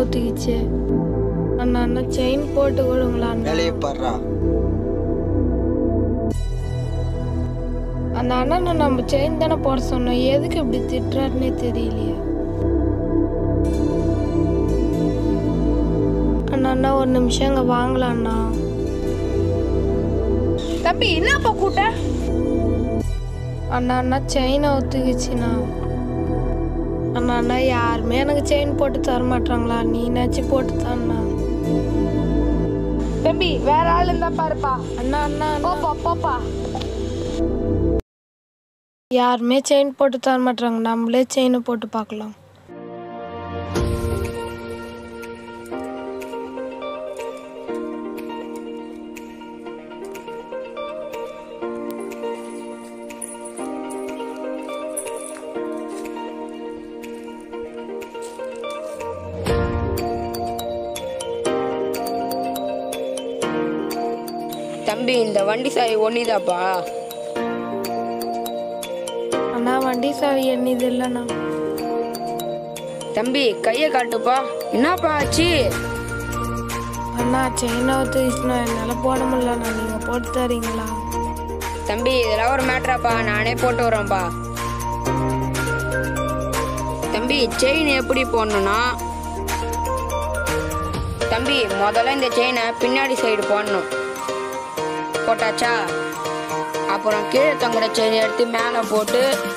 ஊத்திக்கிச்சு. அண்ணா chain போட்டு கொடுங்களா? வேலையை பாடுறா. அந்த அண்ணனை நம்ம செயின் தானே போட சொன்னோம், எதுக்கு இப்படி திட்டுறாருன்னே தெரியலையே. அண்ணா ஒரு நிமிஷம் இங்க வாங்கலாம்ண்ணா. தம்பி என்னப்பா கூட்ட? அண்ணா செயினை ஒத்துக்குச்சுண்ணா. அண்ணா யாருமே எனக்கு செயின் போட்டு தர மாட்டாங்களா? நீனாச்சும் போட்டு தான்ண்ணா. தம்பி வேற ஆள் இருந்தா பாருப்பா. அண்ணா போப்பா போப்பா. யாருமே செயின் போட்டு தர மாட்டாங்க, நம்மளே செயினை போட்டு பார்க்கலாம். தம்பி இந்த வண்டி சாவி ஒண்ணுதாப்பா? அண்ணா வண்டி சாவி என்னது இல்லைண்ணா. தம்பி கையை காட்டுப்பா. என்னப்பா ஆச்சு? அண்ணா செயினை ஒத்துக்குச்சுண்ணா, என்னால் போட முடியலண்ணா, நீங்கள் போட்டு தரீங்களா? தம்பி இதெல்லாம் ஒரு மேட்ராப்பா, நானே போட்டு வரேன்ப்பா. தம்பி செயின் எப்படி போடணும்னா, தம்பி முதல்ல இந்த செயினை பின்னாடி சைடு போடணும். போட்டாச்சா? அப்புறம் கீழே தொங்குற செயின் எடுத்து மேலே போட்டு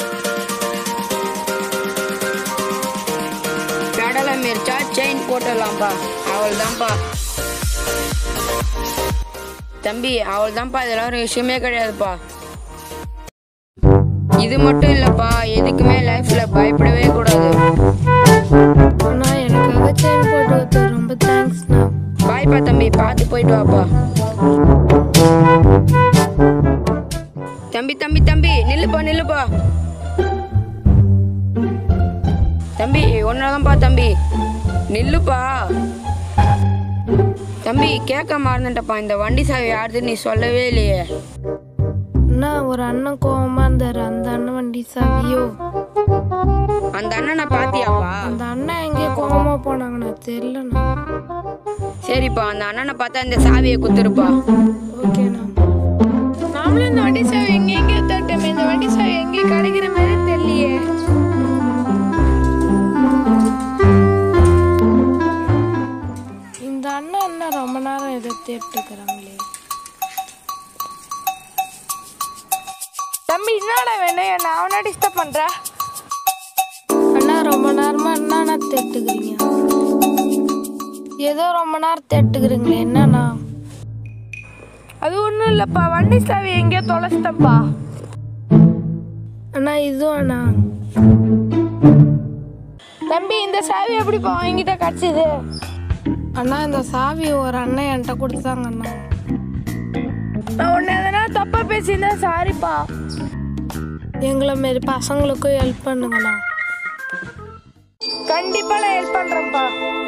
பெடலை மிரிச்சா செயின் போட்டுடலாம்ப்பா. அவள்தான்ப்பா தம்பி, அவள்தான்ப்பா. இதெல்லாம் ஒரு விஷயமே கிடையாதுப்பா. இது மட்டும் இல்லப்பா, எதுக்குமே லைஃப்ல பயப்படவே கூடாது. அண்ணா எனக்காக செயின் போட்டு வைத்த ரொம்ப தேங்க்ஸ்ண்ணா. பாய்ப்பா தம்பி, பார்த்து போயிட்டு வாப்பா. தம்பி தம்பி தம்பி நில்லுப்பா நில்லுப்பா. தம்பி ஒன்னாதான்ப்பா தம்பி, நில்லுப்பா. தம்பி கேட்க மறந்துட்டப்பா, இந்த வண்டி சாவி யாருதுன்னு நீ சொல்லவே இல்லையே. அண்ணா ஒரு அண்ணன் கோவமா இருந்தாரு, அந்த அண்ணன் வண்டி சாவியோ? அந்த அண்ணனை பாத்தியாப்பா? அந்த அண்ணன் எங்கே கோவமா போனாங்கண்ணா, தெரியலண்ணா. சரிப்பா, அந்த அண்ணனை பார்த்தா இந்த சாவியை குத்துருப்பா. ஓகேண்ணா. நாமளும் இந்த வண்டி சாவி எங்கெங்கே தட்டமே, இந்த வண்டி சாவி எங்கே கிடைக்கிற மாதிரி தெரியலையே. இந்த அண்ணன் என்ன ரொம்ப நேரம் எதை தேட்டுக்கிறாங்களே. தம்பி என்னடா வேணும்? என்ன அவனா டிஸ்டர்ப் பண்ற? அண்ணா ரொம்ப நேரமா என்னண்ணா தேட்டுக்கிறீங்க? ஏதோ ரொம்ப நேரம் தேட்டுக்கிறீங்களே, என்னண்ணா? அது ஒன்றும் இல்லைப்பா, வண்டி சாவி எங்கேயோ தொலைச்சிட்டப்பா. அண்ணா இதுவும் அண்ணா. தம்பி இந்த சாவி எப்படிப்பா என்கிட்ட கிடச்சிது? அண்ணா இந்த சாவி ஒரு அண்ணன் என்கிட்ட கொடுத்தாங்க அண்ணா. நான் உன்னை எதனா தப்பா பேசியிருந்தா சாரிப்பா. எங்களை மாரி பசங்களுக்கும் ஹெல்ப் பண்ணுங்கண்ணா. கண்டிப்பா நான் ஹெல்ப் பண்றேன்ப்பா.